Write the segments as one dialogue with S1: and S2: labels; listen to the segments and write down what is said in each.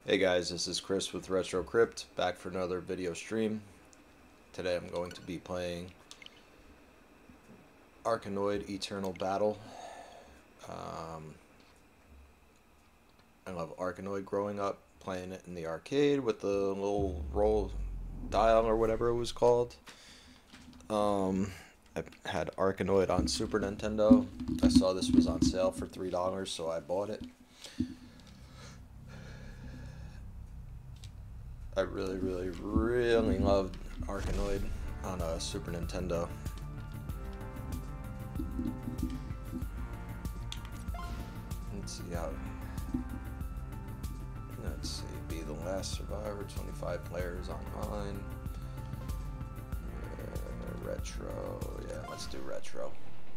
S1: Hey guys, this is Chris with Retro Crypt, back for another video stream. Today I'm going to be playing Arkanoid Eternal Battle. I love Arkanoid growing up, playing it in the arcade with the little roll dial or whatever it was called. I had Arkanoid on Super Nintendo. I saw this was on sale for $3, so I bought it. I really loved Arkanoid on a Super Nintendo. Let's see, be the last survivor, 25 players online. Retro, yeah, let's do retro.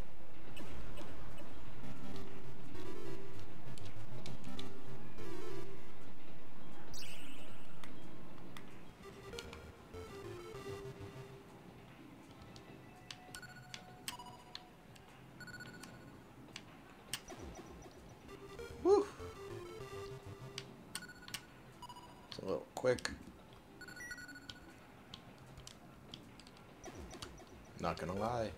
S1: Woo! It's a little quick. Not gonna lie.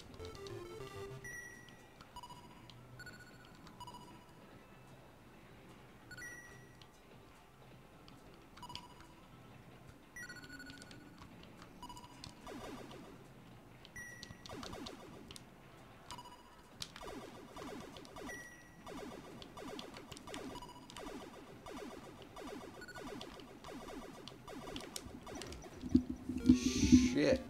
S1: Shit.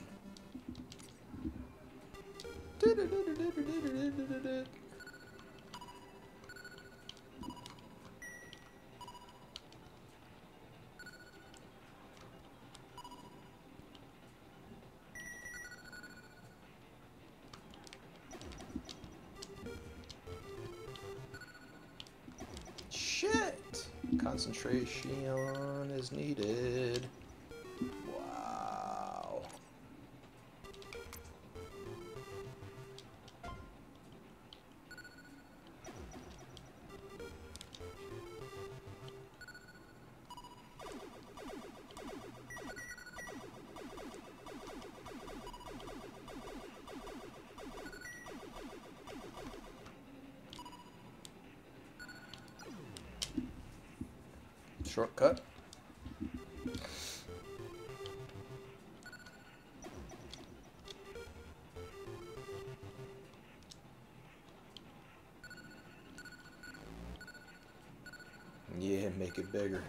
S1: Shit. Concentration is needed. Wow. Shortcut. Yeah, make it bigger.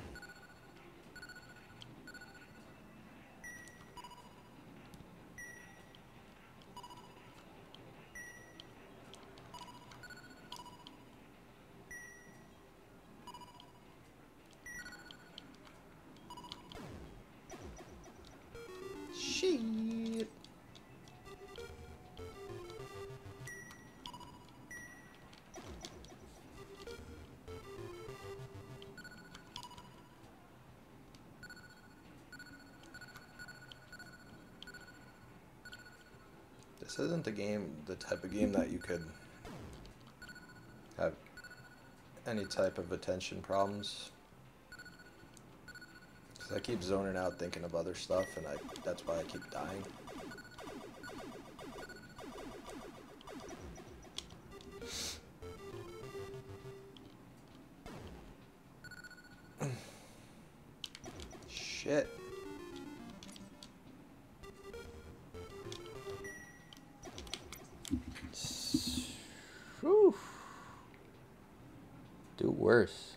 S1: Shit. This isn't the type of game that you could have any type of attention problems. Because I keep zoning out thinking of other stuff, and that's why I keep dying. Shit. Whew. Do worse.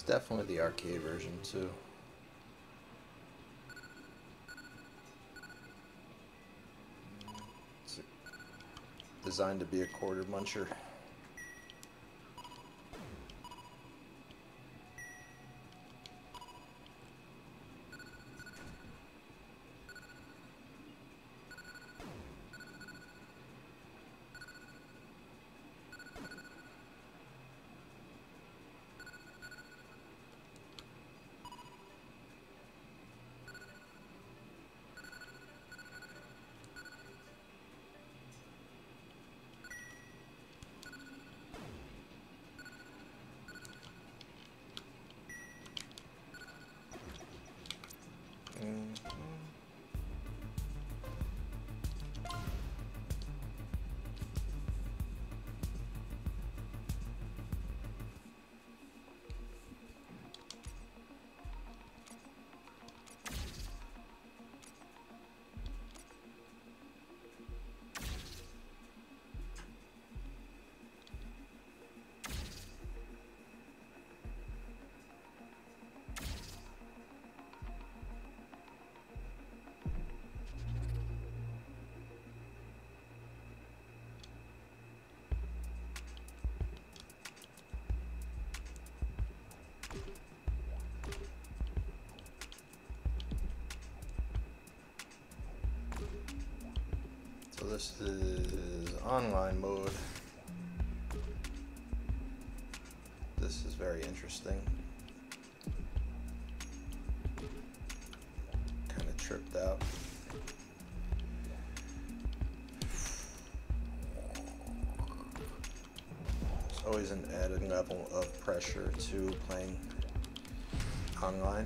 S1: It's definitely the arcade version too. It's designed to be a quarter muncher. So this is online mode. This is very interesting. Kind of tripped out. It's always an added level of pressure to playing online.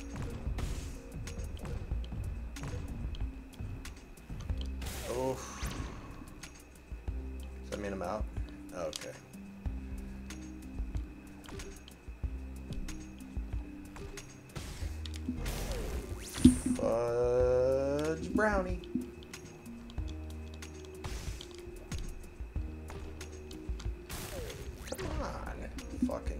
S1: Oh, does that mean I'm out? Okay. Fudge brownie. Come on, fucking.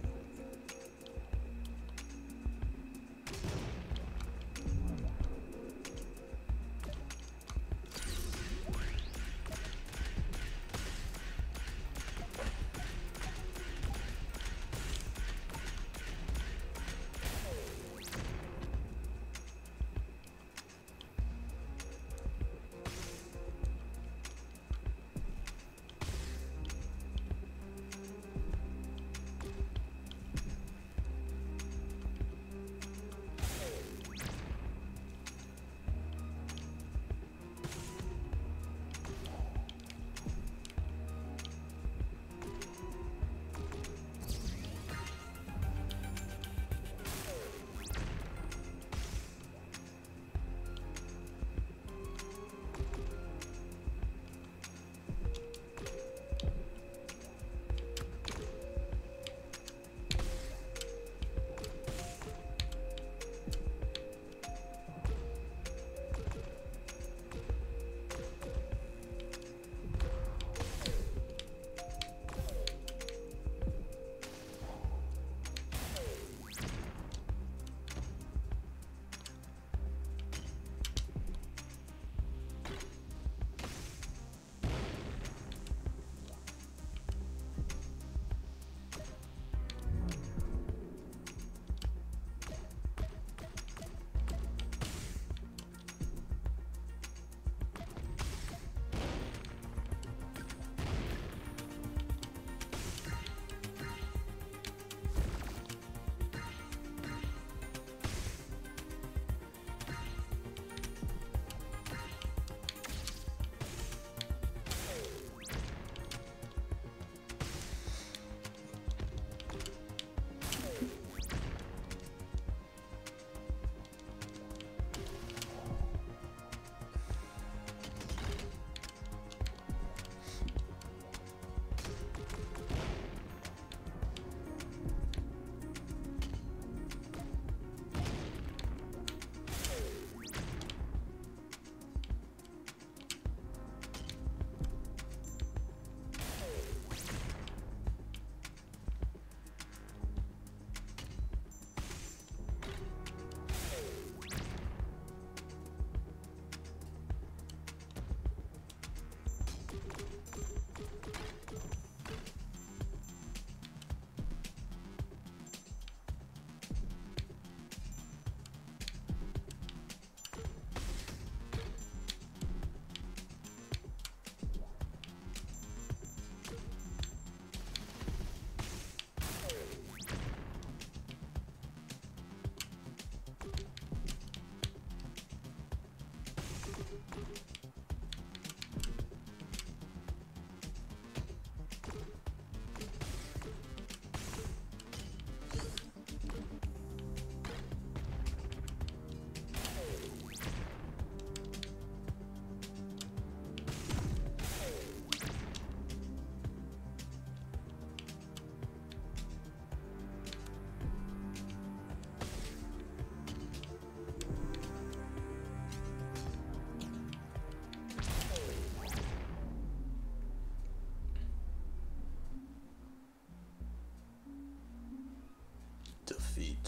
S1: defeat.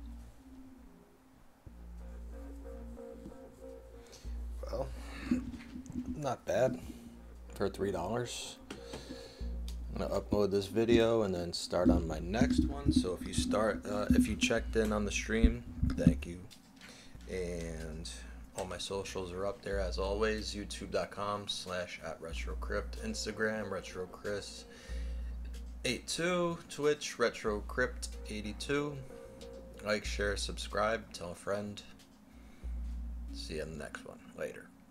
S1: Well, not bad for $3. I'm gonna upload this video and then start on my next one. So if you checked in on the stream, thank you. And all my socials are up there as always. YouTube.com/@RetroCrypt, Instagram RetroChris82, Twitch RetroCrypt82. Like, share, subscribe, tell a friend. See you in the next one. Later.